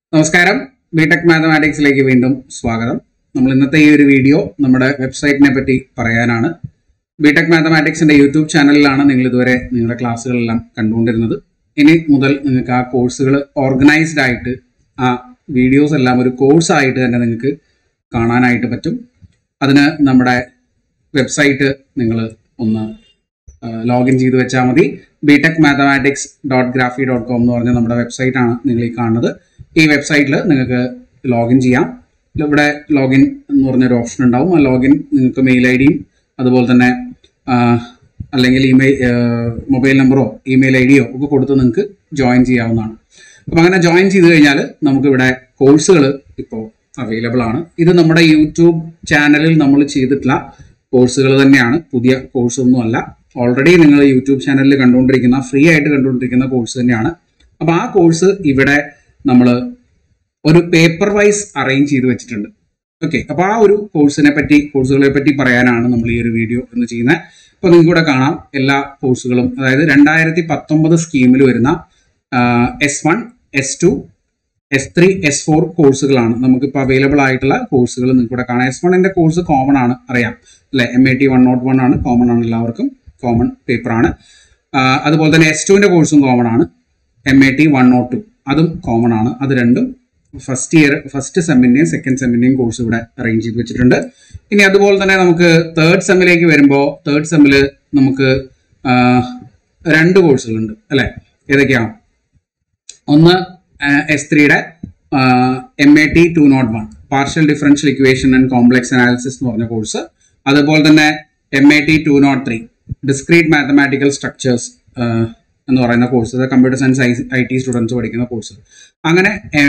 നമസ്കാരം ബിടെക് മാത്തമാറ്റിക്സിലേക്ക് വീണ്ടും സ്വാഗതം. നമ്മൾ ഇന്നത്തെ ഈ ഒരു വീഡിയോ നമ്മുടെ വെബ്സൈറ്റിനെ പറ്റി പറയാനാണ്. ബിടെക് മാത്തമാറ്റിക്സിന്റെ യൂട്യൂബ് ചാനലിലാണ് നിങ്ങൾ ഇതുവരെ നിങ്ങളുടെ ക്ലാസ്സുകളെല്ലാം കണ്ടുകൊണ്ടിരുന്നത്. ഇനി മുതൽ നിങ്ങൾക്ക് ആ കോഴ്സുകൾ ഓർഗനൈസ്ഡ് ആയിട്ട് ആ വീഡിയോസ് എല്ലാം ഒരു കോഴ്സായിട്ട് തന്നെ നിങ്ങൾക്ക് കാണാനായിട്ട് പറ്റും. അതിന് നമ്മുടെ വെബ്സൈറ്റ് നിങ്ങൾ ഒന്ന് ലോഗിൻ ചെയ്ത് വെച്ചാൽ മതി. BTechMathematics.graphy.com എന്ന് പറഞ്ഞ നമ്മുടെ വെബ്സൈറ്റ് ആണ് നിങ്ങൾ ഈ കാണുന്നത്. ഈ വെബ്സൈറ്റിൽ നിങ്ങൾക്ക് ലോഗിൻ ചെയ്യാം. ഇവിടെ ലോഗിൻ എന്ന് പറഞ്ഞൊരു ഓപ്ഷൻ ഉണ്ടാവും. ആ ലോഗിൻ നിങ്ങൾക്ക് മെയിൽ ഐ ഡിയും അതുപോലെ തന്നെ അല്ലെങ്കിൽ മൊബൈൽ നമ്പറോ ഇമെയിൽ ഐ ഡിയോ ഒക്കെ കൊടുത്ത് നിങ്ങൾക്ക് ജോയിൻ ചെയ്യാവുന്നതാണ്. അപ്പം അങ്ങനെ ജോയിൻ ചെയ്ത് കഴിഞ്ഞാൽ നമുക്കിവിടെ കോഴ്സുകൾ ഇപ്പോൾ അവൈലബിൾ ആണ്. ഇത് നമ്മുടെ യൂട്യൂബ് ചാനലിൽ നമ്മൾ ചെയ്തിട്ടുള്ള കോഴ്സുകൾ തന്നെയാണ്, പുതിയ കോഴ്സൊന്നും അല്ല. ഓൾറെഡി നിങ്ങൾ യൂട്യൂബ് ചാനലിൽ കണ്ടുകൊണ്ടിരിക്കുന്ന ഫ്രീ ആയിട്ട് കണ്ടുകൊണ്ടിരിക്കുന്ന കോഴ്സ് തന്നെയാണ്. അപ്പോൾ ആ കോഴ്സ് ഇവിടെ നമ്മൾ ഒരു പേപ്പർ വൈസ് അറേഞ്ച് ചെയ്ത് വെച്ചിട്ടുണ്ട്. ഓക്കെ, അപ്പോൾ ആ ഒരു കോഴ്സുകളെ പറ്റി പറയാനാണ് നമ്മൾ ഈ ഒരു വീഡിയോ എന്ന് ചെയ്യുന്നത്. അപ്പോൾ നിങ്ങൾക്ക് ഇവിടെ കാണാം എല്ലാ കോഴ്സുകളും, അതായത് 2019 സ്കീമിൽ വരുന്ന S1, S2, S3, S4 കോഴ്സുകളാണ് നമുക്കിപ്പോൾ അവൈലബിൾ ആയിട്ടുള്ള കോഴ്സുകൾ നിങ്ങൾക്ക് ഇവിടെ കാണാം. S1ന്റെ കോഴ്സ് കോമൺ ആണ്, അറിയാം അല്ലെ? MAT 101 ആണ്, കോമൺ ആണ്, എല്ലാവർക്കും കോമൺ പേപ്പറാണ്. അതുപോലെ തന്നെ S2ന്റെ കോഴ്സും കോമൺ ആണ്, MAT 102 അതും കോമൺ ആണ്. അത് രണ്ടും ഫസ്റ്റ് സെമ്മിന്റെയും സെക്കൻഡ് സെമ്മിന്റെയും കോഴ്സ് ഇവിടെ അറേഞ്ച് ചെയ്ത് വെച്ചിട്ടുണ്ട്. ഇനി അതുപോലെ തന്നെ നമുക്ക് തേർഡ് സെമ്മിലേക്ക് വരുമ്പോൾ തേർഡ് സെമ്മിൽ നമുക്ക് 2 കോഴ്സുകളുണ്ട് അല്ലെ? ഏതൊക്കെയാണ്? ഒന്ന് S3യുടെ MAT 201 partial differential equation and complex analysis എന്ന് പറഞ്ഞ കോഴ്സ്. അതുപോലെ തന്നെ MAT 203 ഡിസ്ക്രീറ്റ് മാത്തമാറ്റിക്കൽ സ്ട്രക്ചേഴ്സ് എന്ന് പറയുന്ന course, computer science IT students പഠിക്കുന്ന കോഴ്സ്. അങ്ങനെ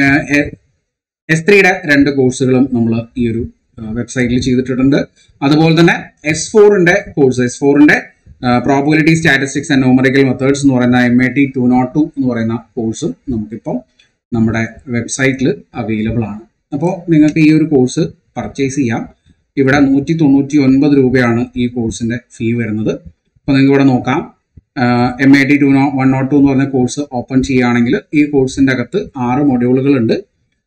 S3യുടെ 2 കോഴ്സുകളും നമ്മൾ ഈ ഒരു വെബ്സൈറ്റിൽ ചെയ്തിട്ടുണ്ട്. അതുപോലെ തന്നെ S4ന്റെ കോഴ്സ്, S4ന്റെ probability statistics and numerical methods എന്ന് പറയുന്ന MAT 202 എന്ന് പറയുന്ന കോഴ്സും നമുക്കിപ്പം നമ്മുടെ വെബ്സൈറ്റിൽ അവൈലബിൾ ആണ്. അപ്പോൾ നിങ്ങൾക്ക് ഈ ഒരു കോഴ്സ് പർച്ചേസ് ചെയ്യാം. ഇവിടെ 199 രൂപയാണ് ഈ കോഴ്സിന്റെ ഫീ വരുന്നത്. അപ്പോൾ നിങ്ങൾക്ക് ഇവിടെ നോക്കാം, MAT 102 എന്ന് പറഞ്ഞ കോഴ്സ് ഓപ്പൺ ചെയ്യുകയാണെങ്കിൽ ഈ കോഴ്സിന്റെ അകത്ത് 6 മൊഡ്യൂളുകളുണ്ട്.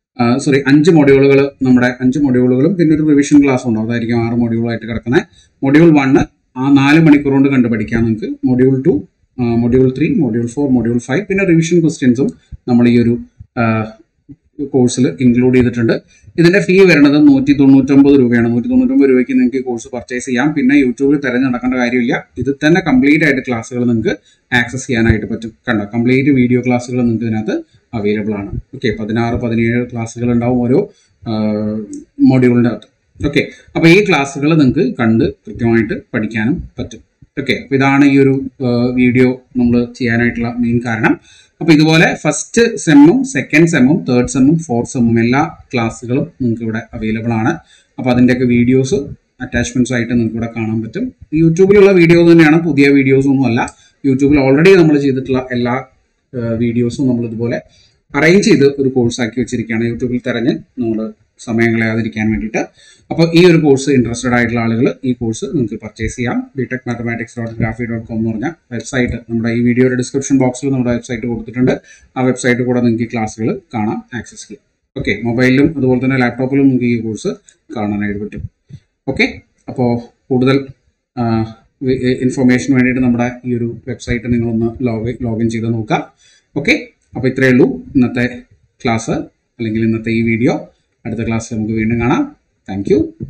5 മൊഡ്യൂളുകൾ, നമ്മുടെ 5 മൊഡ്യൂളുകളും പിന്നെ ഒരു റിവിഷൻ ക്ലാസ് ഉണ്ടാവും. അതായിരിക്കും 6 മൊഡ്യൂളായിട്ട് കിടക്കുന്നത്. മൊഡ്യൂൾ 1 ആ 4 മണിക്കൂർ കൊണ്ട് കണ്ടു പഠിക്കാം നിങ്ങൾക്ക്. മൊഡ്യൂൾ 2, മൊഡ്യൂൾ 3, മൊഡ്യൂൾ 4, മൊഡ്യൂൾ 5 പിന്നെ റിവിഷൻ ക്വസ്റ്റ്യൻസും നമ്മൾ ഈ ഒരു കോഴ്സിൽ ഇൻക്ലൂഡ് ചെയ്തിട്ടുണ്ട്. ഇതിന്റെ ഫീ വരുന്നത് 199 രൂപയാണ്. 199 രൂപയ്ക്ക് നിങ്ങൾക്ക് കോഴ്സ് പർച്ചേസ് ചെയ്യാം. പിന്നെ യൂട്യൂബിൽ തിരഞ്ഞെടുക്കേണ്ട കാര്യമില്ല. ഇത് തന്നെ കംപ്ലീറ്റ് ആയിട്ട് ക്ലാസ്സുകൾ നിങ്ങൾക്ക് ആക്സസ് ചെയ്യാനായിട്ട് പറ്റും. കണ്ടോ, കംപ്ലീറ്റ് വീഡിയോ ക്ലാസ്സുകൾ നിങ്ങൾക്ക് ഇതിനകത്ത് അവൈലബിൾ ആണ്. ഓക്കെ, 16-17 ക്ലാസ്സുകൾ ഉണ്ടാവും ഓരോ മൊഡ്യൂളിൻ്റെ അകത്ത്. ഓക്കെ, അപ്പോൾ ഈ ക്ലാസ്സുകൾ നിങ്ങൾക്ക് കണ്ട് കൃത്യമായിട്ട് പഠിക്കാനും പറ്റും. ഓക്കെ, അപ്പോൾ ഇതാണ് ഈ ഒരു വീഡിയോ നമ്മൾ ചെയ്യാനായിട്ടുള്ള മെയിൻ കാരണം. അപ്പോൾ ഇതുപോലെ ഫസ്റ്റ് സെമ്മും സെക്കൻഡ് സെമ്മും തേർഡ് സെമ്മും ഫോർത്ത് സെമ്മും എല്ലാ ക്ലാസ്സുകളും നിങ്ങൾക്ക് ഇവിടെ അവൈലബിൾ ആണ്. അപ്പോൾ അതിൻ്റെയൊക്കെ വീഡിയോസ് അറ്റാച്ച്മെന്റ്സ് ആയിട്ട് നിങ്ങൾക്ക് ഇവിടെ കാണാൻ പറ്റും. യൂട്യൂബിലുള്ള വീഡിയോ തന്നെയാണ്, പുതിയ വീഡിയോസ് ഒന്നും അല്ല. യൂട്യൂബിൽ ഓൾറെഡി നമ്മൾ ചെയ്തിട്ടുള്ള എല്ലാ വീഡിയോസും നമ്മൾ ഇതുപോലെ അറേഞ്ച് ചെയ്ത് ഒരു കോഴ്സാക്കി വെച്ചിരിക്കുകയാണ്. യൂട്യൂബിൽ തിരഞ്ഞ് നമ്മൾ സമയം കളയാതിരിക്കാൻ വേണ്ടിയിട്ട്. അപ്പോൾ ഈ ഒരു കോഴ്സ് ഇൻട്രസ്റ്റഡ് ആയിട്ടുള്ള ആളുകൾ ഈ കോഴ്സ് നിങ്ങൾക്ക് പർച്ചേസ് ചെയ്യാം. BTechMathematics.graphy.com എന്ന് പറഞ്ഞ വെബ്സൈറ്റ് നമ്മുടെ ഈ വീഡിയോയുടെ ഡിസ്ക്രിപ്ഷൻ ബോക്സിൽ നമ്മുടെ വെബ്സൈറ്റ് കൊടുത്തിട്ടുണ്ട്. ആ വെബ്സൈറ്റ് കൂടെ നിങ്ങൾക്ക് ഈ ക്ലാസ്സുകൾ കാണാം, ആക്സസ് ചെയ്യാം. ഓക്കെ, മൊബൈലിലും അതുപോലെ തന്നെ ലാപ്ടോപ്പിലും നിങ്ങൾക്ക് ഈ കോഴ്സ് കാണാനായിട്ട് പറ്റും. ഓക്കെ, അപ്പോൾ കൂടുതൽ ഇൻഫർമേഷന് വേണ്ടിയിട്ട് നമ്മുടെ ഈ ഒരു വെബ്സൈറ്റ് നിങ്ങളൊന്ന് ലോഗിൻ ചെയ്ത് നോക്കാം. ഓക്കെ, അപ്പോൾ ഇത്രയേ ഉള്ളൂ ഇന്നത്തെ ക്ലാസ് അല്ലെങ്കിൽ ഇന്നത്തെ ഈ വീഡിയോ. അടുത്ത ക്ലാസ്സിൽ നമുക്ക് വീണ്ടും കാണാം. Thank U.